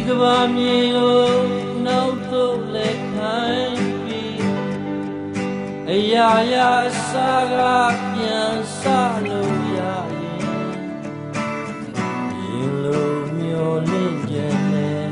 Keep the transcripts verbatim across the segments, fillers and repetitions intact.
ကဘာမြေကိုနောက်ထုတ်လက်ခိုင်းပြီးအရာရာအစားကပြန်စလို့ရရင်ရင်လိုမျောလင့်ကြတယ်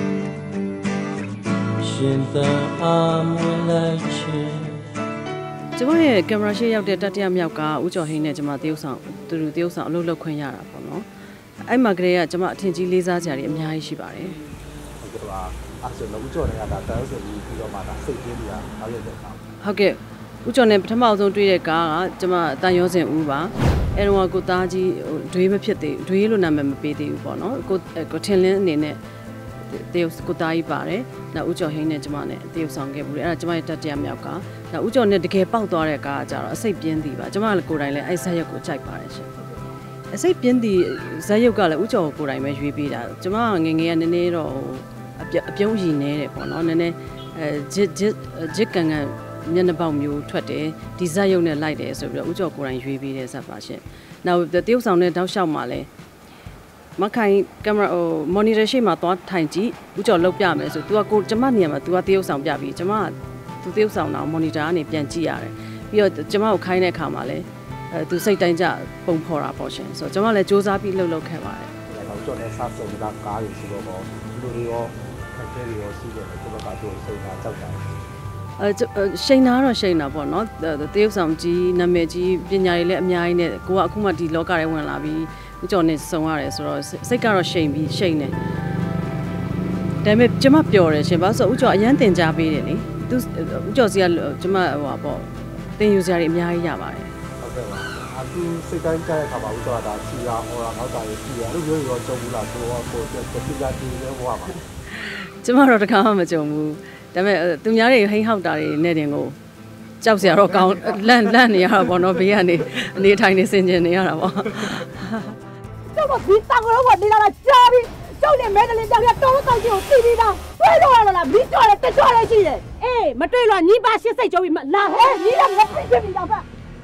ရှင်သန်အားမွေးလိုက်ခြင်းကျမရဲ့ကင်မရာရှေ့ရောက်တဲ့တတိယမြောက်ကဦးကျော်ဟိန်းနဲ့ကျမတရုပ်ဆောင်သူတို့တရုပ်ဆောင်အလုပ်လုပ်ခွင့်ရတာပေါ့နော်အဲ့မှာကလေးကကျမအထင်ကြီးလေးစားကြတယ်အများကြီးရှိပါတယ်ဟုတ်ကဲ့ပါအဲ့ဆိုတော့ဦးကျော်နဲ့ကဒါတန်းဆိုပြီးပြီးတော့မှဒါစိတ်ကင်းပြီးတာအားရတဲ့ကောင်ဟုတ်ကဲ့ဦးကျော်နဲ့ပထမဆုံးတွေ့တဲ့ကားကကျမတန်ရောစင်ဦးပါအဲ့တော့ကိုသားကြီးဒွေးမဖြစ်သေးဘူးဒွေးလို့နာမည်မပေးသေးဘူးပေါ့နော်ကိုကိုထင်လင်းအနေနဲ့တရုပ်ကိုသားကြီးပါတယ်နောက်ဦးကျော်ဟိန်းနဲ့ကျမနဲ့တရုပ်ဆောင်ခဲ့ဘူးလေအဲ့ဒါကျမရဲ့တတိယမြောက်ကနောက်ဦးကျော်နဲ့တကယ်ပေါက်သွားတဲ့ကားကကြတော့အစိတ်ပြင်းသည်ပါကျမလည်းကိုယ်တိုင်လည်းအဲ့ဇက်ရုပ်ကိုကြိုက်ပါတယ်ရှင်အစိတ်ပြင်းသည်ဇက်ရုပ်ကလည်းဦးကျော်ကိုယ်တိုင်ပဲရွေးပေးတာကျမငငယ်ကနည်းနည်းတော့အပြုံးရည်နေတယ်ပေါ့နော်နည်းနည်းအဲဂျစ်ဂျစ်ဂျစ်ကန်ကန်မျက်နှာပေါက်မျိုးထွက်တယ်ဒီဇက်ရုပ်နဲ့လိုက်တယ်ဆိုပြီးတော့ဦးကျော်ကိုယ်တိုင်ရွေးပေးတဲ့ဇက်ပါရှင်နောက်တရုပ်ဆောင်နဲ့တောက်လျှောက်မှာလည်းမခိုင်ကင်မရာဟိုမော်နီတာရှေ့မှာသွားထိုင်ကြည့်ဦးကျော်လုတ်ပြမယ်ဆို तू ကကိုကျမနေရာမှာ तू ကတရုပ်ဆောင်ပြပြီးကျမက तू တရုပ်ဆောင်တော့မော်နီတာကနေပြန်ကြည့်ရတယ်ပြီးတော့ကျမကိုခိုင်းတဲ့အခါမှာလည်းအဲ तू စိတ်တိုင်းကြပုံဖော်တာပေါ့ရှင်ဆိုတော့ကျမလည်းစူးစမ်းပြီးလှုပ်လှုပ်ခဲ့ပါတယ်ဦးကျော်နဲ့စားစုံကကားတွေရှိတော့ပေါ့ဒီလိုတွေရောခက်ခဲတွေရောရှိတယ်ကျွန်တော်ကတော့စိတ်ထားကြောက်တာအဲရှိန်နာတော့ရှိန်နာပေါ့နော်တရုပ်ဆောင်ကြီးနာမည်ကြီးပညာရေးလည်းအများကြီးနဲ့ကိုကအခုမှဒီလောကထဲဝင်လာပြီးဦးကျော်နဲ့စုံရတယ်ဆိုတော့စိတ်ကတော့ရှိန်ပြီးရှိန်နေဒါပေမဲ့ကျမပျော်တယ်ရှင်ဘာလို့ဆိုဦးကျော်အရန်တင်ကြပေးတယ်လေသူဦးကျော်စီကကျမဟိုပါပေါ့တင်ယူစရာတွေအများကြီးရပါတယ်ဟုတ်ကဲ့ပါအခုစိတ်တိုင်းကြတဲ့အခါမှာဦးကျော်ကဒါစီရာဟောတာငေါ့တာရေးစီရာအဲ့လိုမျိုးရောကြုံဘူးလားကိုကကိုတက်ပြပြတီးလဲဟောပါကျမတော့တခါမှမကြုံဘူးဒါပေမဲ့သူများတွေဟိန်းဟောက်တာတွေနဲ့တင်ကိုကြောက်စရာတော့ကောင်းလန့်လန့်နေရတာပေါ့နော်ဘေးကနေအနေထိုင်နေစင်ကျင်နေရတာပေါ့ကျောက်ဒီတောင်ကတော့နေလာတာကြားပြီးကျောက်နဲ့မဲတလင်းကြောက်ရတောင်းတောင်းကြီးကိုတီးပြီးသားတွေ့တော့ရလားမီးကြော်တယ်တက်ကြော်လည်းရှိတယ်အေးမတွေ့လို့ညီပါရှစ်စိတ်ကြောပြီးလာဟဲ့ညီလည်းမသိဖြစ်ပြီးတော့ဖက်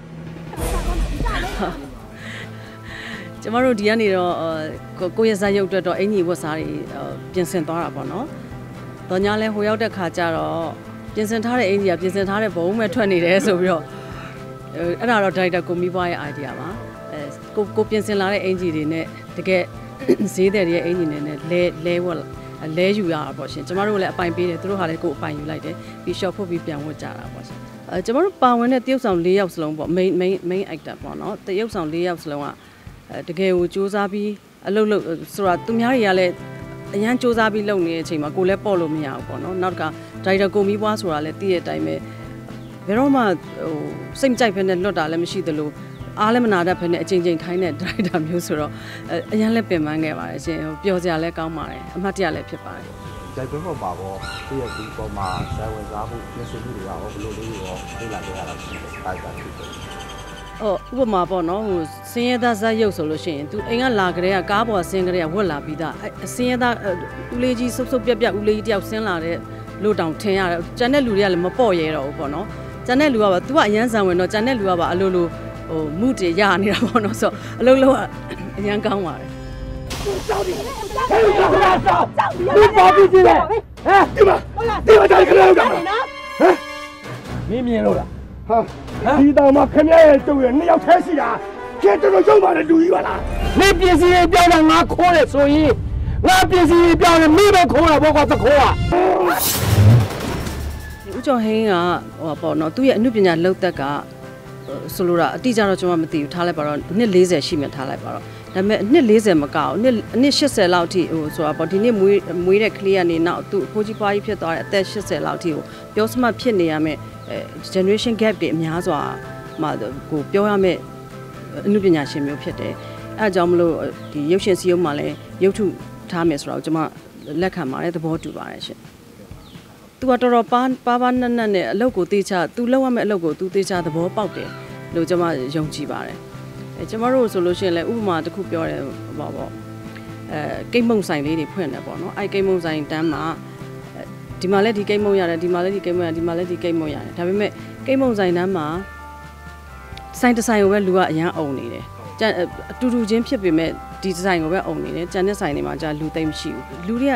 ကျမတို့ဒီကနေတော့ကိုရစားရုပ်အတွက်တော့အင်ကြီးဝတ်စားတွေပြင်ဆင်သွားတာပေါ့နော်။တော်ညာလဲဟိုရောက်တဲ့ခါကျတော့ပြင်ဆင်ထားတဲ့အင်ကြီးကပြင်ဆင်ထားတဲ့ဘုံမဲ့ထွက်နေတယ်ဆိုပြီးတော့အဲ့ဒါတော့ဒါရိုက်တာကိုမီးပွားရဲ့ idea ပါ။အဲကိုကိုပြင်ဆင်လာတဲ့အင်ကြီးတွေနဲ့တကယ်ဈေးတဲ့ရဲ့အင်ကြီးတွေနဲ့လဲလဲဝတ်လဲယူရတာပေါ့ရှင်။ကျမတို့လည်းအပိုင်ပေးတယ်သူတို့ဟာလည်းကိုအပိုင်ယူလိုက်တယ်ပြီး short ဖို့ပြီးပြန်ဝတ်ကြတာပေါ့ရှင်။အဲကျမတို့ပါဝင်တဲ့တရုပ်ဆောင်၄ယောက်စလုံးပေါ့ main main main actor ပေါ့နော်တရုပ်ဆောင်၄ယောက်စလုံးကတကယ်ကိုစူးစမ်းပြီးအလုပ်လုပ်ဆိုတာသူများတွေကလည်းအရန်စူးစမ်းပြီးလုပ်နေတဲ့အချိန်မှာကိုလည်းပေါ့လို့မရဘူးပေါ့နော်နောက်တစ်ခါဒါရိုက်တာကိုမီးပွားဆိုတာလည်းတည့်တဲ့အတိုင်းပဲဘယ်တော့မှဟိုစိတ်မကြိုက်ဖ ೇನೆ လွတ်တာလည်းမရှိသလိုအားလည်းမနာတတ်ဖ ೇನೆ အချိန်ချင်းခိုင်းတဲ့ဒါရိုက်တာမျိုးဆိုတော့အရန်လည်းပင်ပန်းခဲ့ပါတယ်ရှင်ဟိုပျော်စရာလည်းကောင်းပါတယ်အမှတ်တရလည်းဖြစ်ပါတယ်ကြိုက်ပွဲပေါ်ပါတော့ဒီရဲ့ဒီပေါ်မှာဇာတ်ဝင်စားမှုပြင်ဆင်မှုတွေကရောဘယ်လိုလေးရောလေ့လာကြရတာရှိတယ်ဒါကြောင့်ဖြစ်တယ်ဟိုဥပမာပေါ့နော်ဟိုစင်းရဲသားဇက်ရုပ်ဆိုလို့ရှိရင် तू အိမ်ကလာကြတဲ့ကကားပေါ်ဆင်းကြတဲ့ကဝက်လာပြီးသားအစင်းရဲသားဦးလေးကြီးဆုပ်ဆုပ်ပြက်ပြက်ဦးလေးကြီးတယောက်ဆင်းလာတဲ့လို့တောင်ထင်ရတယ်ကျန်တဲ့လူတွေကလည်းမပေါ့ရဲတော့ဘူးပေါ့နော်ကျန်တဲ့လူကပါ तू ကအရန်ဆန်ဝင်တော့ကျန်တဲ့လူကပါအလိုလိုဟိုမှုတည်ရနေတာပေါ့နော်ဆိုအလုံးလုံးကအရန်ကောင်းပါတယ်ကြောက်တယ်ကြောက်တယ်ကြောက်တယ်ဒီပေါ်ပြီးစီးတယ်ဟဲ့ဒီမှာဒီမှာတိုင်ခဏလောက်တာဟမ်မင်းမြင်လို့လားဟာဒီတောင်မှာခင်ဗျားရဲ့ကျုပ်ရဲ့နှစ်ယောက်ထဲရှိတာကျတော်တော်ရုံးပါတယ်လူကြီးပါလားနေပစ္စည်းတွေပြောင်းတာငါခိုးတယ်ဆိုရင်ငါပစ္စည်းတွေပြောင်းတယ်မင်းပဲခိုးတာဘောကသခိုးอ่ะဦးကျော်ဟင်းကဟိုပေါ့နော်သူ့ရဲ့အမှုပညာလောက်သက်ကဆိုလိုတာအတိအကျတော့ကျွန်မမသိဘူးထားလိုက်ပါတော့နှစ်၄၀ရှိမှထားလိုက်ပါတော့ဒါပေမဲ့နှစ်၄၀မကောက်နှစ်နှစ်၈၀လောက်အထိဟိုဆိုတာပေါ့ဒီနေ့မွေးမွေးတဲ့ကလေးကနေနောက်သူ့အဖိုးကြီးပွားကြီးဖြစ်သွားတဲ့အသက်၈၀လောက်အထိကိုပြောစမှဖြစ်နေရမယ်generation gap တွေအများစွာမှာကိုပြောရမယ့်အမှုပညာရှင်မျိုးဖြစ်တယ်အဲအကြောင်းမလို့ဒီရုပ်ရှင်စီးရုံးမှာလည်းရုပ်ထုထားမယ်ဆိုတော့ကျွန်မလက်ခံပါတယ်သဘောတူပါတယ်ရှင်သူကတော်တော်ပါပါပါနက်နက်နဲ့အလုပ်ကိုတေးချသူလုပ်ရမယ့်အလုပ်ကိုသူတေးချသဘောပေါက်တယ်လို့ကျွန်မယုံကြည်ပါတယ်အဲကျွန်မတို့ဆိုလို့ရှိရင်လည်းဥပမာတစ်ခုပြောတယ်ဟောပေါ့အဲကိတ်မုံဆိုင်လေးတွေဖွင့်တယ်ပေါ့နော်အဲကိတ်မုံဆိုင်တန်းမှာဒီမှာလည်းဒီကိတ်မုံရတယ်ဒီမှာလည်းဒီကိတ်မုံရတယ်ဒီမှာလည်းဒီကိတ်မုံရတယ်ဒါပေမဲ့ကိတ်မုံဆိုင်တန်းမှာဆိုင်တစ်ဆိုင်ကိုပဲလူကအရန်အုံနေတယ်ကျန်အတူတူချင်းဖြစ်ပေမဲ့ဒီဒီဇိုင်ကိုပဲအုံနေတယ်ကျန်တဲ့ဆိုင်တွေမှာကြာလူသိမ့်မရှိဘူးလူတွေက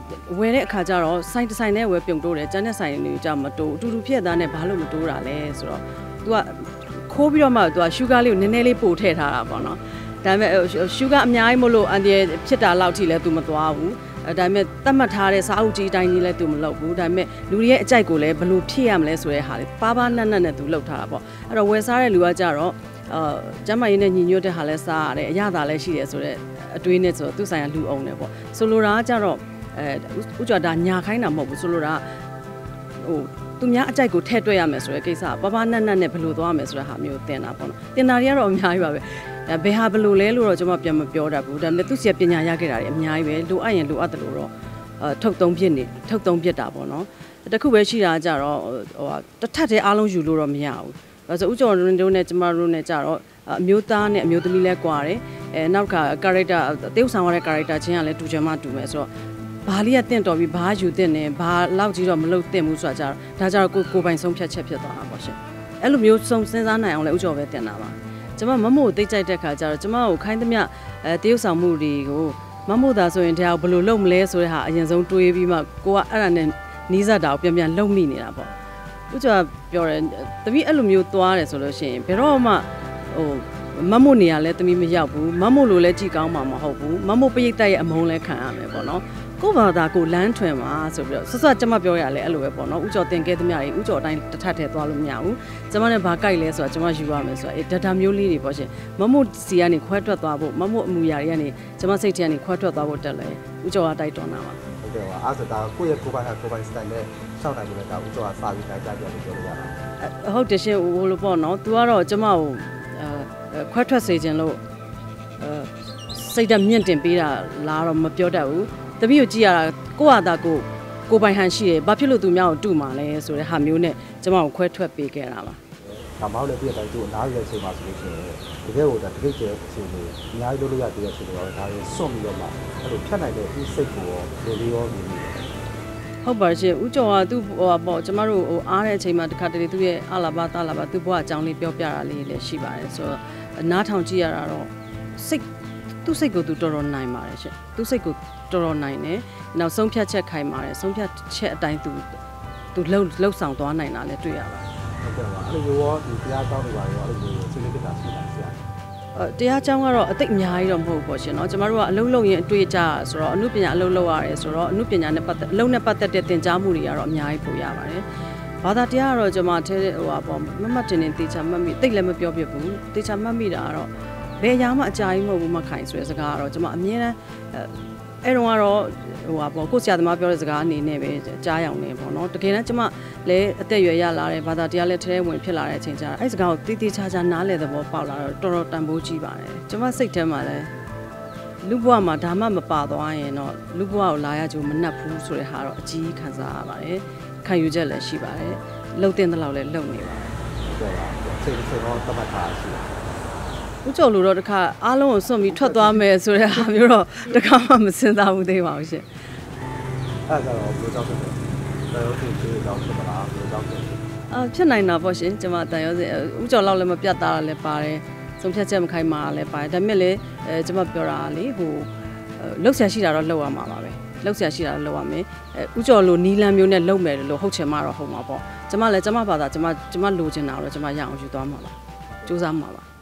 ဝယ်တဲ့အခါကျတော့စိုင်းတစ်ဆိုင်နဲ့ဝယ်ပြုံတိုးတယ်ကျန်တဲ့ဆိုင်တွေကြမတိုးအတူတူဖြစ်သားနဲ့ဘာလို့မတိုးတာလဲဆိုတော့ तू ကခိုးပြီးတော့မှ तू က sugar လေးကိုနည်းနည်းလေးပို့ထည့်ထားတာပေါ့နော်ဒါပေမဲ့ sugar အများကြီးမလို့အန်ဒီဖြစ်တာလောက်ထိလဲ तू မသွားဘူးအဲဒါပေမဲ့တတ်မှတ်ထားတဲ့စားအုပ်ကြီးအတိုင်းကြီးလဲ तू မလုပ်ဘူးဒါပေမဲ့လူတွေရဲ့အကြိုက်ကိုလည်းဘယ်လိုဖြည့်ရမလဲဆိုတဲ့ဟာလေးပါးပါးနက်နက်နဲ့ तू လုပ်ထားတာပေါ့အဲ့တော့ဝယ်စားတဲ့လူကကြတော့အာကျမရင်းနဲ့ညီညွတ်တဲ့ဟာလဲစားရတယ်အရသာလဲရှိတယ်ဆိုတော့အတွေးနဲ့ဆိုတော့သူ့ဆိုင်ကလူအောင်တယ်ပေါ့ဆိုလိုတာကကြတော့အဲဥကြတာညာခိုင်းတာမဟုတ်ဘူးဆိုလိုတာဟိုသူများအကြိုက်ကိုထည့်တွက်ရမယ်ဆိုတဲ့ကိစ္စပပနက်နက်နဲ့ဘယ်လိုသွားမယ်ဆိုတဲ့ဟာမျိုးတင်တာပေါ့နော်တင်တာတွေကတော့အများကြီးပါပဲဘယ်ဟာဘယ်လိုလဲလို့တော့ကျွန်မပြန်မပြောတတ်ဘူးဒါပေမဲ့သူ့စီပညာရခဲ့တာတွေအများကြီးပဲလိုအပ်ရင်လိုအပ်တယ်လို့တော့အထုတ်သုံးဖြစ်နေထုတ်သုံးဖြစ်တာပေါ့နော်တခုပဲရှိတာကြတော့ဟိုတစ်ထပ်တည်းအားလုံးယူလို့တော့မရဘူးဒါဆိုဥကျော်ရုံတို့နဲ့ကျမတို့နဲ့ကြတော့အမျိုးသားနဲ့အမျိုးသမီးလဲကွာတယ်အဲနောက်က character တေးဥဆောင်ရတဲ့ character ချင်းကလည်းတူချင်မှတူမယ်ဆိုတော့ဘာလေးကတင့်တော်ပြီးဘာယူတဲ့နေဘာလောက်ကြီးတော့မလုပ်သင့်ဘူးဆိုတာကြတော့ဒါကြတော့ကိုကိုပိုင်ဆုံးဖြတ်ချက်ဖြစ်သွားတာပေါ့ရှင်အဲ့လိုမျိုးစုံစဉ်းစားနိုင်အောင်လဲဥကျော်ပဲတင်တာပါကျမမမို့တိတ်ကြိုက်တဲ့ခါကျတော့ကျမကိုခိုင်းသမျှအဲတေးဥဆောင်မှုတွေကိုမမို့သာဆိုရင်တရားဘယ်လိုလုပ်မလဲဆိုတဲ့ဟာအရင်ဆုံးတွေးပြီးမှကိုကအဲ့ဒါနဲ့နီးစပ်တာကိုပြန်ပြန်လုပ်မိနေတာပေါ့ဥကျော်ပြောတယ်တပည့်အဲ့လိုမျိုးသွားတယ်ဆိုလို့ရှိရင်ဘယ်တော့မှဟိုမမို့နေရလဲတမီးမရောက်ဘူးမမို့လိုလဲကြည်ကောင်းမှာမဟုတ်ဘူးမမို့ပိတ်တိုက်ရဲ့အမုန်းလဲခံရမယ်ပေါ့နော်ကိုဘာသာကိုလမ်းထွင်မှာဆိုပြီးတော့ဆွဆွကျမပြောရလဲအဲ့လိုပဲပေါ့နော်ဥကျော်တင်ခဲ့သမျှတွေဥကျော်အတိုင်းတစ်ထပ်ထဲသွားလို့မရဘူးကျမနဲ့ဘာကြိုက်လဲဆိုတော့ကျမယူရမယ်ဆိုတော့အဲဒတာမျိုးလေးတွေပေါ့ရှင်မမို့စီကနေခွဲထွက်သွားဖို့မမို့အမူအရာတွေကနေကျမစိတ်ထဲကနေခွဲထွက်သွားဖို့တက်လဲဥကျော်ကတိုက်တွန်းတာပါဟုတ်ကဲ့ပါအဲ့ဒါကိုယ့်ရဲ့ကိုယ်ပိုင်ဟာကိုယ်ပိုင်စတိုင်နဲ့ရှောက်နိုင်လို့လည်းဒါဥကျော်ကစာပြီးတိုင်းကြပြလို့ပြောလို့ရတာဟုတ်တယ်ရှင်ဟိုလိုပေါ့နော် तू ကတော့ကျမကိုအဲခွဲထွက်စေခြင်းလို့အဲစိတ်ဓာတ်မြင့်တင်ပေးတာလားတော့မပြောတတ်ဘူးတပည့်ကိုကြည့်ရတာကိုယ့်ဟာသာကိုကိုပိုင်ဟန်ရှိတယ်ဘာဖြစ်လို့သူများကိုတူမှာလဲဆိုတဲ့ဟာမျိုးနဲ့ကျမကိုခွဲထွက်ပေးခဲ့တာပါဒါမှမဟုတ်လည်းပြည့်တိုင်းသူ့အနားရတဲ့အချိန်မှာဆိုလို့ရှိရင်တကယ်ကိုဒါတကယ်ကျတဲ့အချိန်လေးအများကြီးလုပ်လို့ရတဲ့အချိန်တွေတော့ဒါရေစွန့်ပြီးတော့မှအဲ့လိုဖြတ်နိုင်တဲ့သူ့စိတ်ကိုရောလိုလေးရောနေနေဟုတ်ပါရှင်ဦးကျော်ကသူ့ဟိုပေါ့ကျမတို့ဟိုအားတဲ့အချိန်မှာတခါတလေသူ့ရဲ့အလာပါတလာပါသူ့ဘဝအကြောင်းလေးပြောပြတာလေးလည်းရှိပါတယ်ဆိုတော့နားထောင်ကြည့်ရတာတော့စိတ်သူ့စိတ်ကိုသူတော်တော်နိုင်ပါတယ်ရှင်သူ့စိတ်ကိုတော်တော်နိုင်တယ်နောက်ဆုံးဖြတ်ချက်ခိုင်ပါတယ်ဆုံးဖြတ်ချက်အတိုင်းသူသူလှုပ်လှုပ်ဆောင်သွားနိုင်တာလည်းတွေ့ရပါတယ်ဟုတ်ကဲ့ပါအဲ့လိုရောဒီတရားကြောင်းတွေပါရောအဲ့လိုမျိုးစိတ်လေးတက်တာရှိတာဆရာအဲတရားကြောင်းကတော့အသိအများကြီးတော့မဟုတ်ပေါ့ရှင်เนาะကျမတို့ကအလုံးလုံးရင်အတွေ့အကြဆိုတော့အမှုပညာအလုံးလုံးရတယ်ဆိုတော့အမှုပညာနဲ့ပတ်သက်အလုံးနဲ့ပတ်သက်တဲ့သင်ကြားမှုတွေကတော့အများကြီးပို့ရပါတယ်ဘာသာတရားကတော့ကျွန်မထဲဟိုပါပေါ့မမတ်တင်တင်တေချာမှတ်မိတိတ်လည်းမပြောပြဘူးတေချာမှတ်မိတာကတော့ဘယ်အရာမှအကြာကြီးမဟုတ်ဘူးမခိုင်ဆိုတဲ့စကားကတော့ကျွန်မအမြဲတမ်းအဲ့တော့ကတော့ဟိုပါပေါ့ကိုဆရာသမားပြောတဲ့စကားအနေနဲ့ပဲကြားရောင်နေပေါ့နော်တကယ်တမ်းကျွန်မလည်းအသက်ရွယ်ရလာတယ်ဘာသာတရားလည်းထဲထဲဝင်ဖြစ်လာတဲ့အချိန်ကျတော့အဲ့စကားကိုတိတိကျကျနားလည်သဘောပေါက်လာတော့တော်တော်တန်ဖိုးကြီးပါတယ်ကျွန်မစိတ်ထဲမှာလည်းလူဘဝမှာဒါမှမပါသွားရင်တော့လူဘဝကိုလာရကြိုမနှက်ဘူးဆိုတဲ့ဟာတော့အကြီးခံစားရပါတယ်ခံယူချက်လည်းရှိပါတယ်လှုပ်တင်တဲ့လောက်လည်းလှုပ်နေပါတယ်ဟုတ်ကဲ့ပါစိတ်စိတ်တော့တတ်မှတ်တာရှိတယ်ဦးကျော်လူတော့တခါအားလုံးကိုစွန့်ပြီးထွက်သွားမယ်ဆိုတဲ့ဟာမျိုးတော့တခါမှမစဉ်းစားဘူးသေးပါဘူးရှင်အဲ့ဒါတော့ဘယ်လိုကြောင့်လဲတော်ရုံးတင်သေးတော့ဖြစ်မလားဘယ်လိုကြောင့်လဲအာဖြစ်နိုင်တာပေါ့ရှင်ကျွန်မတန်ရောစင်ဦးကျော်လောက်လည်းမပြတ်သားတာလည်းပါတယ်ဆုံးဖြတ်ချက်မခိုင်မာလည်းပါတယ်ဒါပေမဲ့လည်းအဲကျွန်မပြောတာလေဟိုလှုပ်ရှားရှိတာတော့လှုပ်ရမှာပါပဲလှုပ်ရှားရှိတာတော့လှုပ်ရမယ်အဲဦးကျော်လိုနီးလန်းမျိုးနဲ့လှုပ်မယ်လို့ဟုတ်ချင်မှတော့ဟုတ်မှာပေါ့ကျွန်မလည်းကျွန်မဘာသာကျွန်မကျွန်မလိုချင်တာတော့ကျွန်မရအောင်ယူသွားမှာပါစူးစမ်းမှာပါ